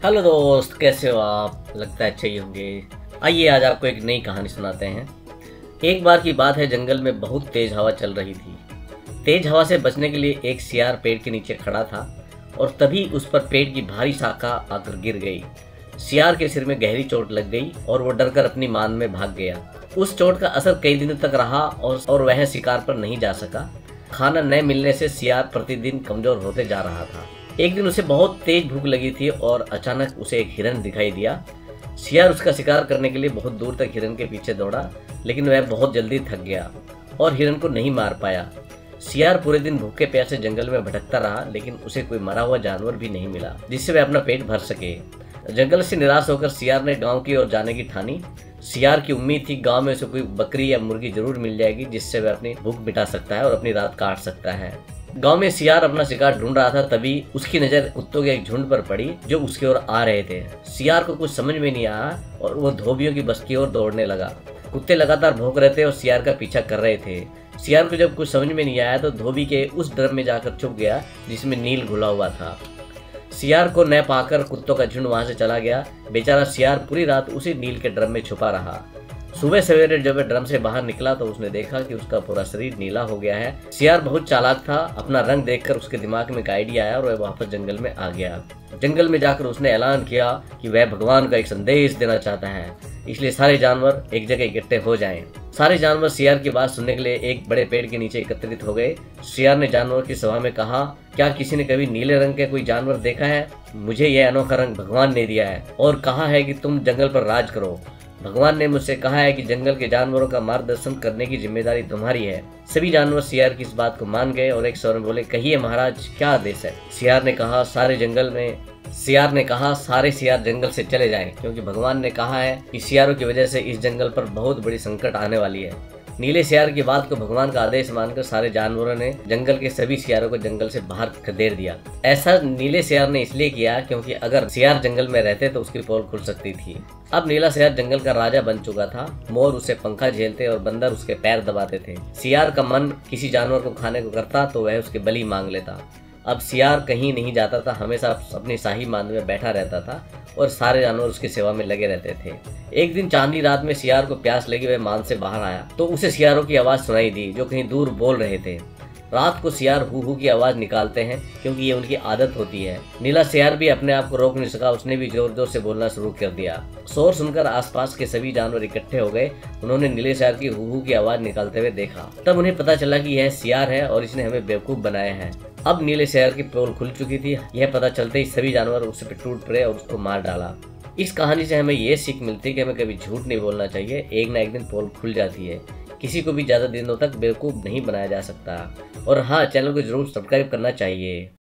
Hello दोस्त, कैसे हो आप? लगता है अच्छे ही होंगे। आइए आज आपको एक नई कहानी सुनाते हैं। एक बार की बात है, जंगल में बहुत तेज हवा चल रही थी। तेज हवा से बचने के लिए एक सियार पेड़ के नीचे खड़ा था और तभी उस पर पेड़ की भारी शाखा आकर गिर गई। सियार के सिर में गहरी चोट लग गई और वो डरकर अपनी मान में भाग गया। उस चोट का असर कई दिनों तक रहा और वह शिकार पर नहीं जा सका। खाना न मिलने से सियार प्रतिदिन कमजोर होते जा रहा था। एक दिन उसे बहुत तेज भूख लगी थी और अचानक उसे एक हिरन दिखाई दिया। सियार उसका शिकार करने के लिए बहुत दूर तक हिरन के पीछे दौड़ा, लेकिन वह बहुत जल्दी थक गया और हिरन को नहीं मार पाया। सियार पूरे दिन भूखे प्यासे जंगल में भटकता रहा, लेकिन उसे कोई मरा हुआ जानवर भी नहीं मिला जिससे वह अपना पेट भर सके। जंगल से निराश होकर सियार ने गांव की ओर जाने की ठानी। सियार की उम्मीद थी गांव में उसे कोई बकरी या मुर्गी जरूर मिल जाएगी जिससे वह अपनी भूख मिटा सकता है और अपनी रात काट सकता है। गांव में सियार अपना शिकार ढूंढ रहा था, तभी उसकी नजर कुत्तों के एक झुंड पर पड़ी जो उसकी ओर आ रहे थे। सियार को कुछ समझ में नहीं आया और वो धोबियों की बस्ती की ओर दौड़ने लगा। कुत्ते लगातार भौंक रहे थे और सियार का पीछा कर रहे थे। सियार को जब कुछ समझ में नहीं आया तो धोबी के उस ड्रम में जाकर छुप गया जिसमें नील घुला हुआ था। सियार को न पाकर कुत्तों का झुंड वहां से चला गया। बेचारा सियार पूरी रात उसी नील के ड्रम में छुपा रहा। सुबह सवेरे जब वह ड्रम से बाहर निकला तो उसने देखा कि उसका पूरा शरीर नीला हो गया है। सियार बहुत चालाक था। अपना रंग देखकर उसके दिमाग में एक आइडिया आया और वह वापस जंगल में आ गया। जंगल में जाकर उसने ऐलान किया कि वह भगवान का एक संदेश देना चाहता है, इसलिए सारे जानवर एक जगह इकट्ठे हो जाएं। सारे जानवर सियार की बात सुनने के लिए एक बड़े पेड़ के नीचे एकत्रित हो गए। सियार ने जानवरों की सभा में कहा, क्या किसी ने कभी नीले रंग के कोई जानवर देखा है? मुझे यह अनोखा रंग भगवान ने दिया है और कहा है कि तुम जंगल पर राज करो। भगवान ने मुझसे कहा है कि जंगल के जानवरों का मार्गदर्शन करने की जिम्मेदारी तुम्हारी है। सभी जानवर सियार की इस बात को मान गए और एक स्वर में बोले, कहिए महाराज, क्या आदेश है? सियार ने कहा, सारे सियार जंगल से चले जाएं, क्योंकि भगवान ने कहा है कि सियारों की वजह से इस जंगल पर बहुत बड़ी संकट आने वाली है। नीले सियार की बात को भगवान का आदेश मानकर सारे जानवरों ने जंगल के सभी सियारों को जंगल से बाहर खदेड़ दिया। ऐसा नीले सियार ने इसलिए किया क्योंकि अगर सियार जंगल में रहते तो उसकी पोल खुल सकती थी। अब नीला सियार जंगल का राजा बन चुका था। मोर उसे पंखा झेलते और बंदर उसके पैर दबाते थे। सियार का मन किसी जानवर को खाने को करता तो वह उसके बलि मांग लेता। अब सियार कहीं नहीं जाता था, हमेशा अपनी शाही मान में बैठा रहता था और सारे जानवर उसकी सेवा में लगे रहते थे। एक दिन चांदनी रात में सियार को प्यास लगी, वह मान से बाहर आया तो उसे सियारों की आवाज सुनाई दी जो कहीं दूर बोल रहे थे। रात को सियार हू हू की आवाज निकालते हैं क्योंकि ये उनकी आदत होती है। नीला सियार भी अपने आप को रोक नहीं सका, उसने भी जोर जोर से बोलना शुरू कर दिया। शोर सुनकर आसपास के सभी जानवर इकट्ठे हो गए। उन्होंने नीले सियार की हू हू की आवाज निकालते हुए देखा। तब उन्हें पता चला कि यह सियार है और इसने हमें बेवकूफ बनाया है। अब नीले सियार की पोल खुल चुकी थी। यह पता चलते ही सभी जानवर उससे पे टूट पड़े और उसको मार डाला। इस कहानी से हमें यह सीख मिलती है कि हमें कभी झूठ नहीं बोलना चाहिए। एक ना एक दिन पोल खुल जाती है। किसी को भी ज्यादा दिनों तक बेवकूफ नहीं बनाया जा सकता। और हाँ, चैनल को जरूर सब्सक्राइब करना चाहिए।